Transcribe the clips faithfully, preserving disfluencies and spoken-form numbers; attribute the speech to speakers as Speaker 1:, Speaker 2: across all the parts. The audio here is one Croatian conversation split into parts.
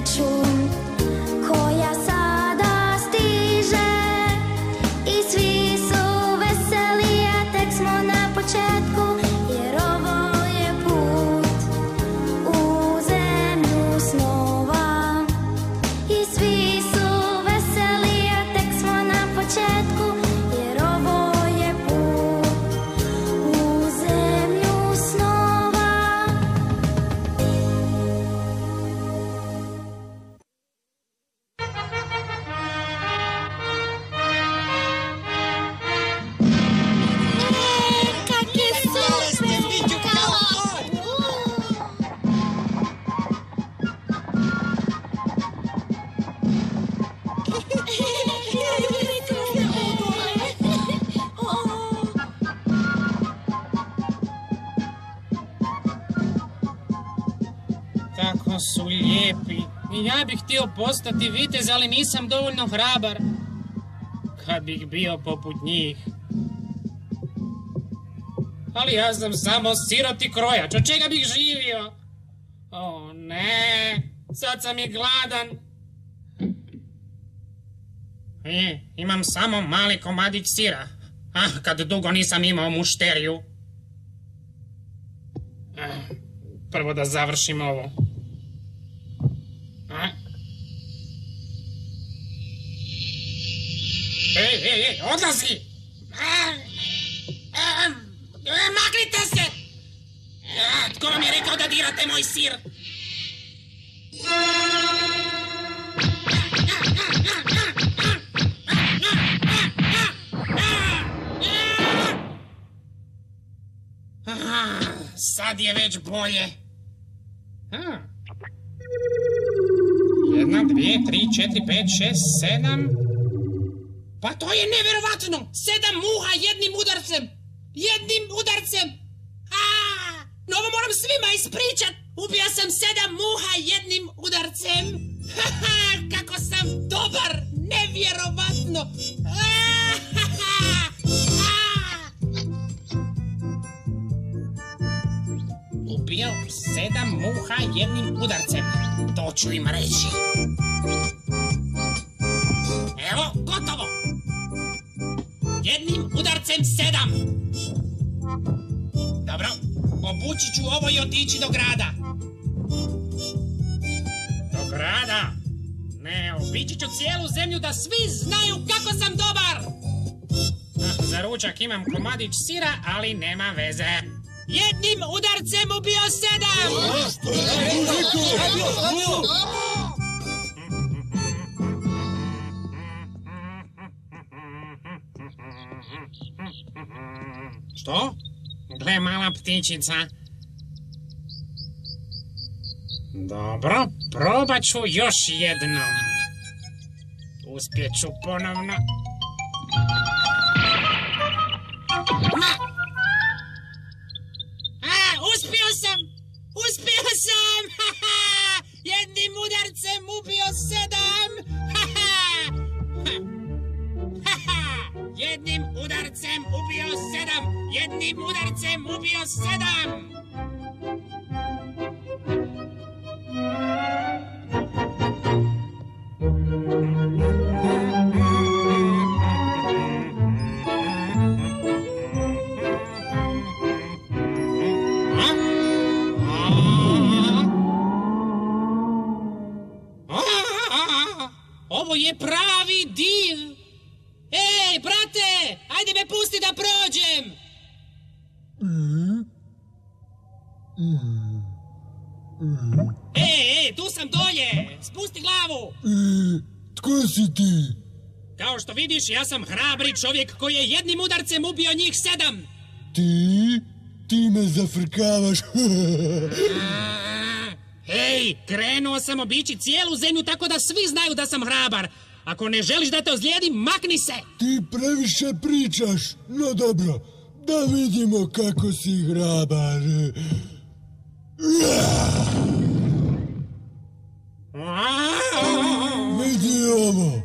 Speaker 1: priču koja sada stiže i svi su veseli, a tek smo na početku, jer ovo je put u zemlju snova. I svi su veseli, a tek smo na početku, jer ovo je put u zemlju snova.
Speaker 2: Kako su lijepi. I ja bih htio postati vitez, ali nisam dovoljno hrabar. Kad bih bio poput njih. Ali ja sam samo siroti krojač, od čega bih živio? O ne, sad sam i gladan. I, imam samo mali komadić sira. Ah, kad dugo nisam imao mušteriju. Ah, prvo da završim ovo. A? Ej, ej, ej, odlazi! A, a, a, maknite se! A, tko vam je rekao da dirate moj sir? A, sad je već bolje. A. Jedna, dvije, tri, četiri, pet, šest, sedam... Pa to je nevjerovatno! Sedam muha jednim udarcem! Jednim udarcem! Aaaa! No ovo moram svima ispričat! Ubio sam sedam muha jednim udarcem! Haha! Kako sam dobar! Nevjerovatno! Ubio sedam muha jednim udarcem. To ću im reći. Evo, gotovo! Jednim udarcem sedam. Dobro, obući ću ovo i otići do grada. Do grada? Ne, obići ću cijelu zemlju da svi znaju kako sam dobar. Ah, za ručak imam komadić sira, ali nema veze. Jednim udarcem ubio sedam! Što? Gle, mala ptičica. Dobro, probat ću još jednom. Uspjet ću ponovno. Uspio sam! Uspio sam! Jednim udarcem ubio sedam! Jednim udarcem ubio sedam! Jednim udarcem ubio sedam! Ovo je pravi div! Ej, brate! Ajde me pusti da prođem! Ej, ej, tu sam dolje! Spusti glavu!
Speaker 3: Tko si ti?
Speaker 2: Kao što vidiš, ja sam hrabri čovjek koji je jednim udarcem ubio njih sedam!
Speaker 3: Ti? Ti me zafrkavaš!
Speaker 2: Hej, krenuo sam obići cijelu zemlju tako da svi znaju da sam hrabar. Ako ne želiš da te ozlijedim, makni se!
Speaker 3: Ti previše pričaš. No dobro, da vidimo kako si hrabar. Vidi ovo.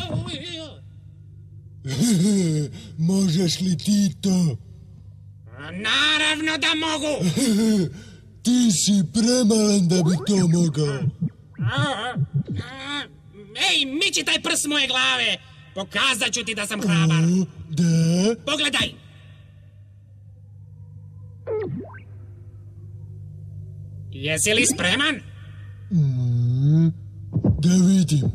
Speaker 2: Možeš li ti to? naravno da mogu.
Speaker 3: Ti si premalen da bi to mogao.
Speaker 2: Ej, miči taj prs s moje glave. Pokazat ću ti da sam hrabar.
Speaker 3: O, da?
Speaker 2: Pogledaj. Jesi li spreman?
Speaker 3: Mm, da vidim.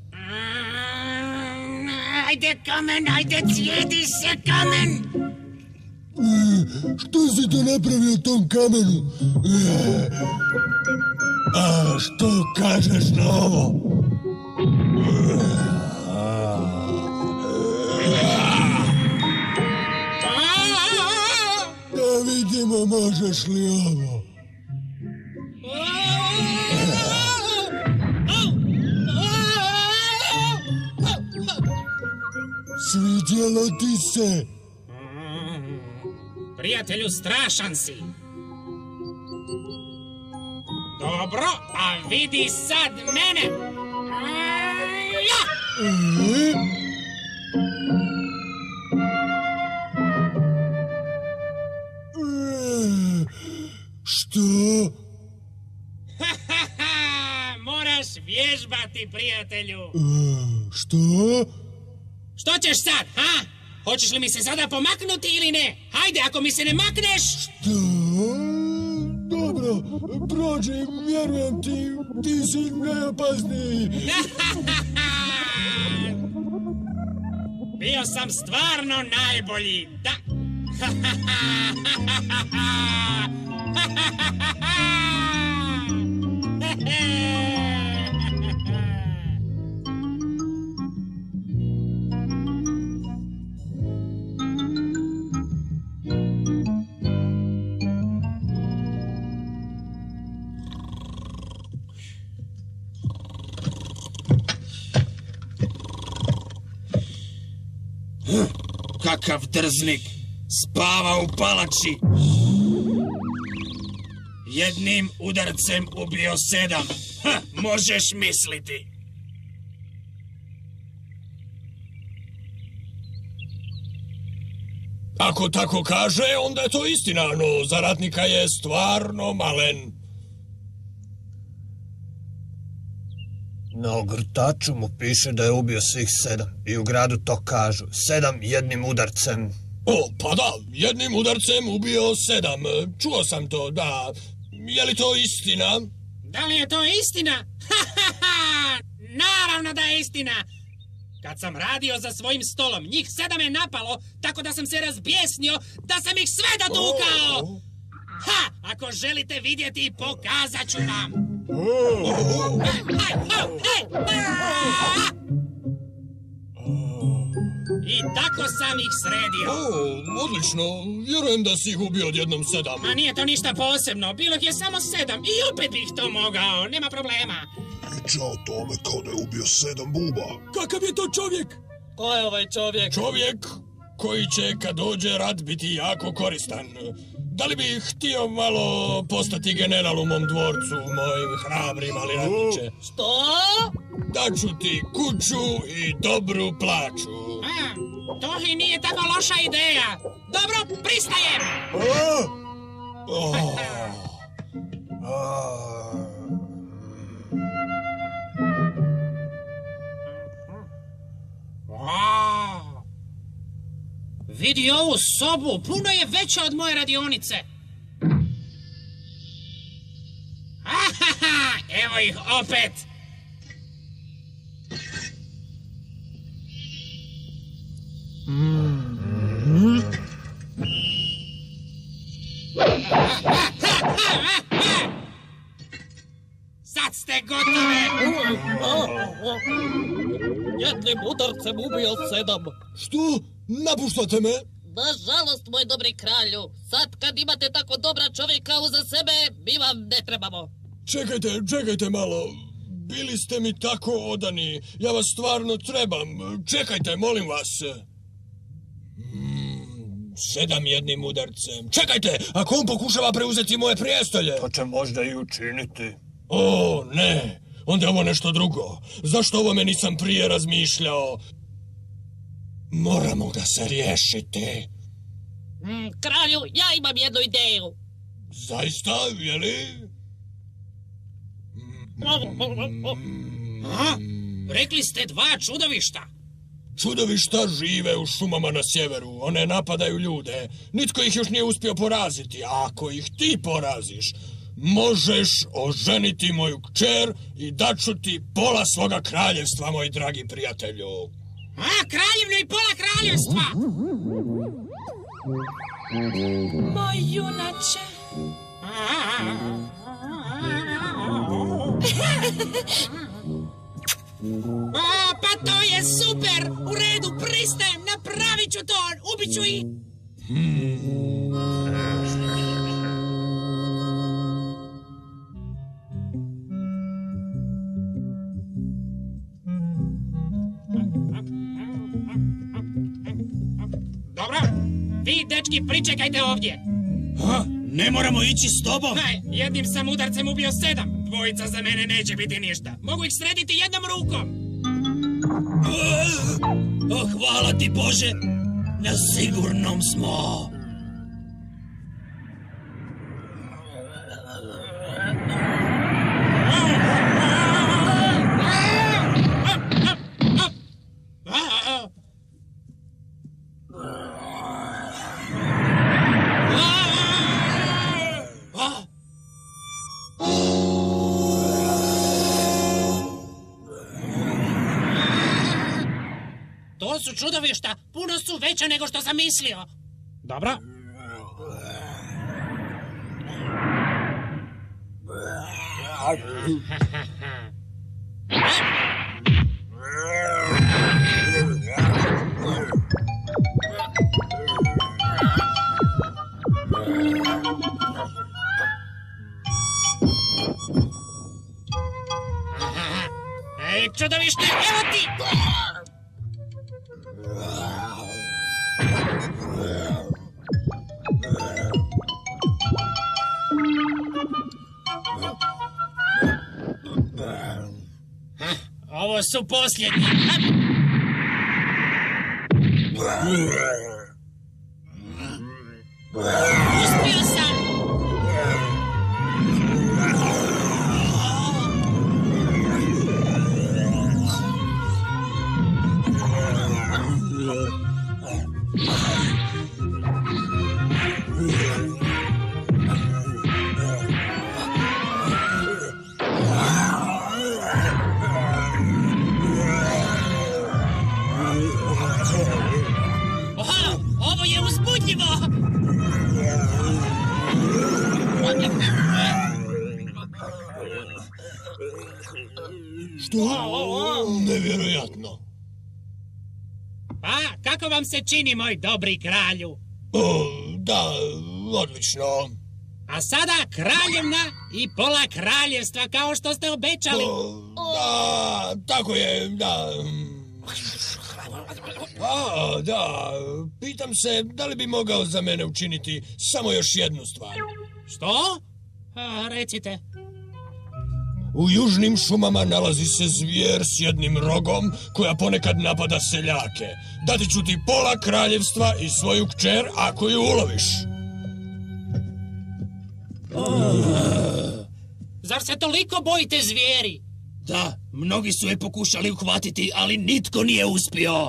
Speaker 2: Ajde kamen, ajde cijedi se kamen.
Speaker 3: E, što si to napravio tom kamenu? E, a što kažeš na ovo? Da vidimo možeš li ovo. Svidjelo ti se?
Speaker 2: Prijatelju, strašan si. Dobro, a vidi sad mene. Ja!
Speaker 3: E? E, što?
Speaker 2: Moraš vježbati, prijatelju.
Speaker 3: E, što?
Speaker 2: Što ćeš sad, ha? Hoćeš li mi se sada pomaknuti ili ne? Hajde, ako mi se ne makneš...
Speaker 3: Što? Dobro, prođi, vjerujem ti, ti si najopasniji.
Speaker 2: Bio sam stvarno najbolji, da. Kakav drznik, spava u palači. Jednim udarcem ubio sedam. Ha, možeš misliti.
Speaker 4: Ako tako kaže, onda je to istina, no za ratnika je stvarno malen.
Speaker 5: Na ogrtaču mu piše da je ubio svih sedam i u gradu to kažu. Sedam jednim udarcem.
Speaker 4: O, pa da, jednim udarcem ubio sedam. Čuo sam to, da. Je li to istina?
Speaker 2: Da li je to istina? Ha, ha, ha! Naravno da je istina! Kad sam radio za svojim stolom, njih sedam je napalo, tako da sam se razbjesnio da sam ih sve dotukao! Ha! Ako želite vidjeti, pokazat ću vam! I tako sam ih sredio.
Speaker 4: O, odlično. Vjerujem da si ih ubio odjednom sedam.
Speaker 2: Ma nije to ništa posebno. Bilo ih je samo sedam i opet bih to mogao. Nema problema.
Speaker 6: Priča o tome kao da je ubio sedam buba.
Speaker 4: Kakav je to čovjek?
Speaker 7: Ko je ovaj čovjek?
Speaker 4: Čovjek koji će kad dođe rat biti jako koristan. Da li bih htio malo postati general u mom dvorcu, moj hrabri mali ratniče?
Speaker 7: Što?
Speaker 4: Daću ti kuću i dobru plaću.
Speaker 2: A, to i nije tako loša ideja. Dobro, pristajem!
Speaker 4: Oh.
Speaker 2: Wow. Vidi ovu sobu, puno je veća od moje radionice. Ahaha, evo ih opet. Sad ste gotove.
Speaker 7: Jednim udarcem ubio sedam.
Speaker 4: Što? Napuštate me?
Speaker 7: Nažalost, moj dobri kralju. Sad kad imate tako dobra čovjeka uza sebe, mi vam ne trebamo.
Speaker 4: Čekajte, čekajte malo. Bili ste mi tako odani. Ja vas stvarno trebam. Čekajte, molim vas. Mm, sedam jednim udarcem. Čekajte, ako on pokušava preuzeti moje prijestolje.
Speaker 5: To će možda i učiniti.
Speaker 4: O, ne. Onda je ovo nešto drugo. Zašto ovo me nisam prije razmišljao? Moramo ga se riješiti.
Speaker 7: Mm, kralju, ja imam jednu ideju.
Speaker 4: Zaista, je li?
Speaker 2: A? Rekli ste dva čudovišta.
Speaker 4: Čudovišta žive u šumama na sjeveru, one napadaju ljude. Nitko ih još nije uspio poraziti, a ako ih ti poraziš, možeš oženiti moju kćer i daću ti pola svoga kraljevstva, moj dragi prijatelju.
Speaker 2: A, kraljevno i pola kraljevstva!
Speaker 8: Moj junače.
Speaker 2: A, pa to je super! U redu, pristajem, napravit ću to, ubit ću ih! Dobro, vi dečki pričekajte ovdje.
Speaker 9: Ha, ne moramo ići s tobom.
Speaker 2: Aj, jednim sam udarcem ubio sedam. Dvojica za mene neće biti ništa. Mogu ih srediti jednom rukom.
Speaker 9: Oh, hvala ti Bože, na sigurnom smo.
Speaker 2: To su čudovišta, puno su veća nego što sam mislio. Dobro. Ej, čudovište, evo ti! Ovo su posljednji. Uspio sam. Ovo je uzbudljivo!
Speaker 4: Što? Nevjerojatno.
Speaker 2: Pa, kako vam se čini, moj dobri kralju?
Speaker 4: O, da, odlično.
Speaker 2: A sada kraljevna i pola kraljevstva, kao što ste obećali.
Speaker 4: O, da, tako je, da. A, da, pitam se da li bi mogao za mene učiniti samo još jednu stvar.
Speaker 2: Što? A, recite.
Speaker 4: U južnim šumama nalazi se zvijer s jednim rogom koja ponekad napada seljake. Dati ću ti pola kraljevstva i svoju kćer ako ju uloviš.
Speaker 2: Zar se toliko bojite zvijeri?
Speaker 9: Da, mnogi su je pokušali uhvatiti, ali nitko nije uspio.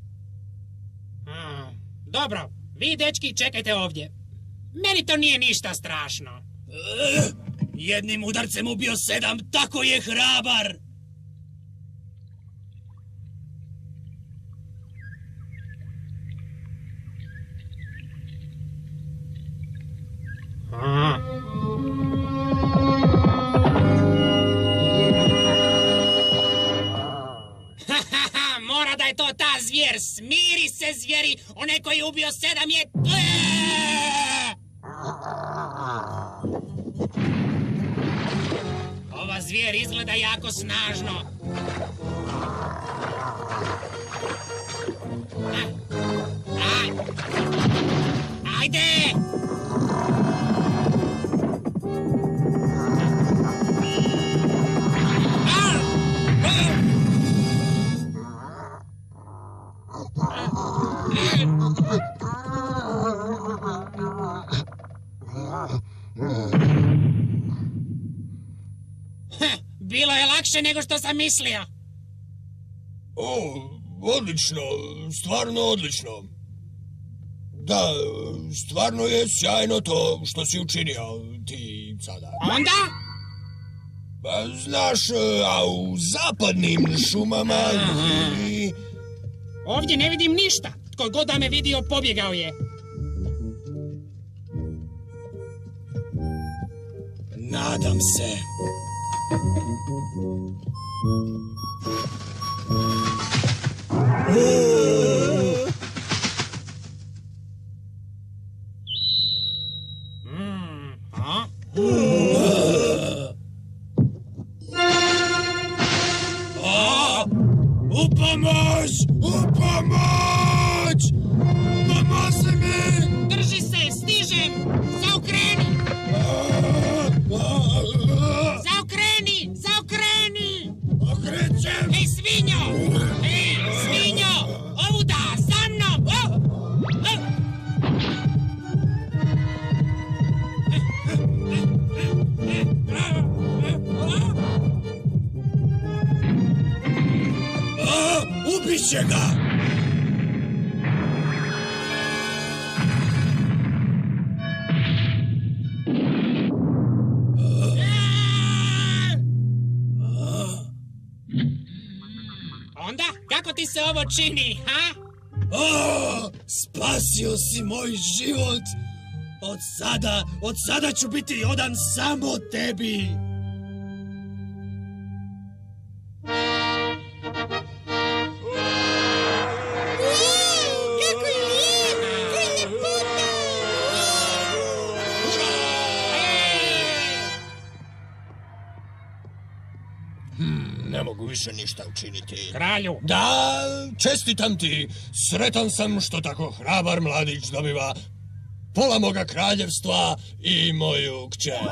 Speaker 2: A, dobro, vi dečki čekajte ovdje. Meni to nije ništa strašno.
Speaker 9: E, jednim udarcem ubio sedam, tako je hrabar.
Speaker 2: A. Mora da je to ta zvijer. Smiri se, zvijeri. Onaj koji je ubio sedam je... Ova zvijer izgleda jako snažno. Ajde! lakše nego što sam mislio.
Speaker 4: O, odlično, stvarno odlično. Da, stvarno je sjajno to što si učinio ti sada.
Speaker 2: Onda?
Speaker 4: Pa, znaš, a u zapadnim šumama... I...
Speaker 2: Ovdje ne vidim ništa. Tko god da me vidio, pobjegao je.
Speaker 9: Nadam se.
Speaker 2: Mm, a?
Speaker 9: A, u pomoć! U pomoć! Pomozi mi!
Speaker 2: Drži se, stižem! Zaokreni! Zaokreni! Zaokreni!
Speaker 9: Okrećem!
Speaker 2: Ej, svinjo! Ej, svinjo! Ovuda, za mnom! O! O!
Speaker 9: A, ubiće ga!
Speaker 2: Onda, kako ti se ovo čini, ha?
Speaker 9: O, spasio si moj život! Od sada, od sada ću biti odan samo tebi!
Speaker 1: Kako je lijep! Koji lepota!
Speaker 4: Hmm, ne mogu više ništa učiniti.
Speaker 2: Kralju!
Speaker 4: Da, čestitam ti. Sretan sam što tako hrabar mladić dobiva pola moga kraljevstva i moju kćer.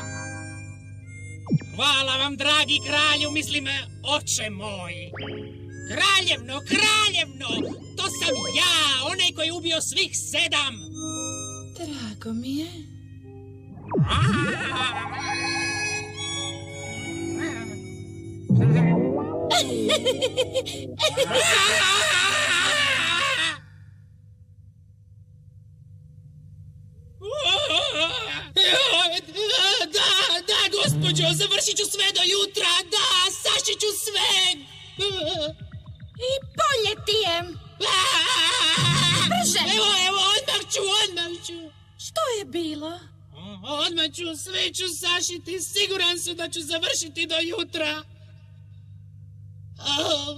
Speaker 2: Hvala vam, dragi kralju, mislim, oče moj. Kraljevno, kraljevno, to sam ja, onaj koji je ubio svih sedam.
Speaker 8: Drago mi je.
Speaker 2: Da, da, gospođo, završit ću sve do jutra, da, sašit ću sve.
Speaker 1: I bolje ti je. Brže!
Speaker 2: Evo, evo, odmah ću, odmah ću.
Speaker 8: Što je bilo?
Speaker 2: Odmah ću, sve ću sašiti, siguran sam da ću završiti do jutra. Oh.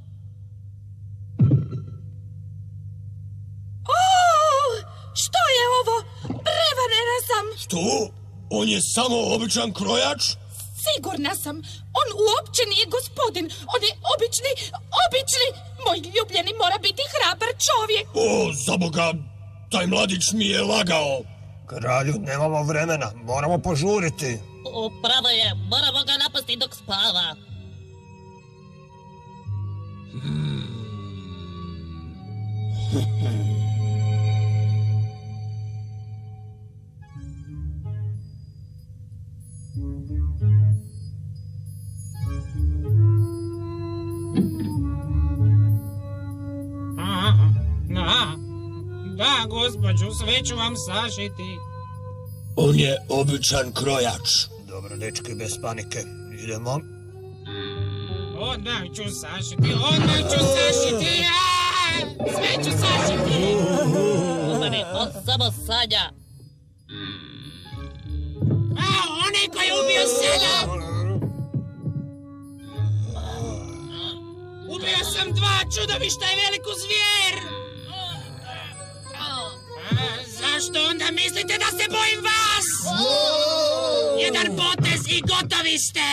Speaker 8: O, što je ovo? Prevarena sam.
Speaker 4: Što? On je samo običan krojač?
Speaker 8: Sigurna sam. On uopće nije gospodin. On je obični, obični. Moj ljubljeni mora biti hrabar čovjek.
Speaker 4: O, za Boga, taj mladić mi je lagao.
Speaker 5: Kralju, nemamo vremena. Moramo požuriti.
Speaker 7: Upravo je, moramo ga napasti dok spava.
Speaker 2: Da, da, gospođu, sve ću vam sašiti.
Speaker 4: On je običan krojač.
Speaker 5: Dobro, dečki, bez panike. Idemo.
Speaker 2: Odmah ću sašiti, odmah ću sašiti, a, sve ću sašiti.
Speaker 7: Umani, on samo sanja.
Speaker 2: A, onaj koji je ubio sedam. Ubio sam dva čudovišta i veliku zvijer. A, zašto onda mislite da se bojim vas? Jedan potez i gotovi ste.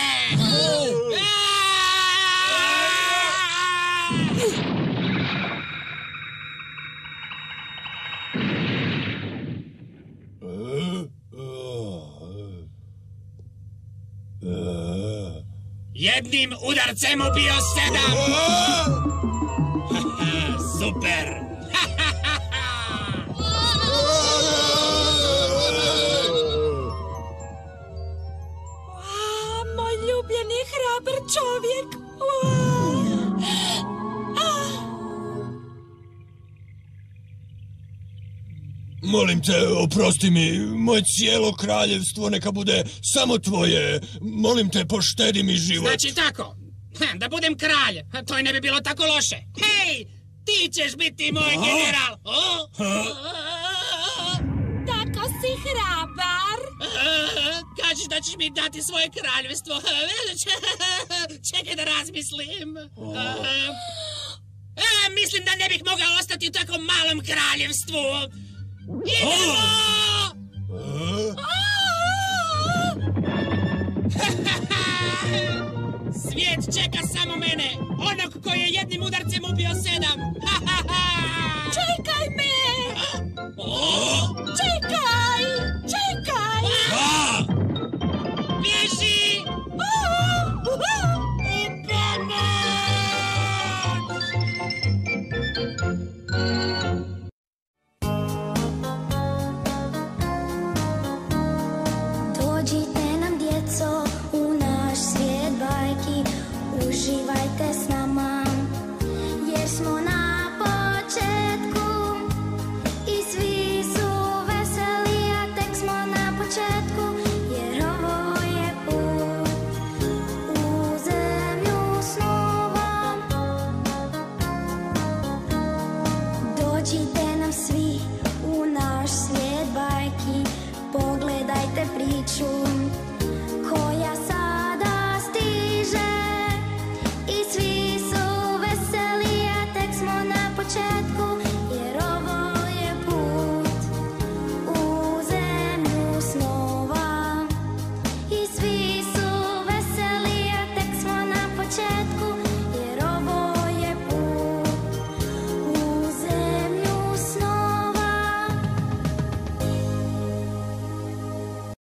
Speaker 2: Jednim udarcem ubio sedam. Super.
Speaker 8: A, moj ljubljeni hrabar čovjek.
Speaker 4: Molim te, oprosti mi, moje cijelo kraljevstvo neka bude samo tvoje. Molim te, poštedi mi život.
Speaker 2: Znači tako, da budem kralj, to i ne bi bilo tako loše. Hej, ti ćeš biti moj general.
Speaker 8: Tako si hrabar.
Speaker 2: Kažeš da ćeš mi dati svoje kraljevstvo. Čekaj da razmislim. A, mislim da ne bih mogao ostati u tako malom kraljevstvu. Idemo! Svijet čeka samo mene, onog koji je jednim udarcem ubio sedam.
Speaker 8: Čekaj me!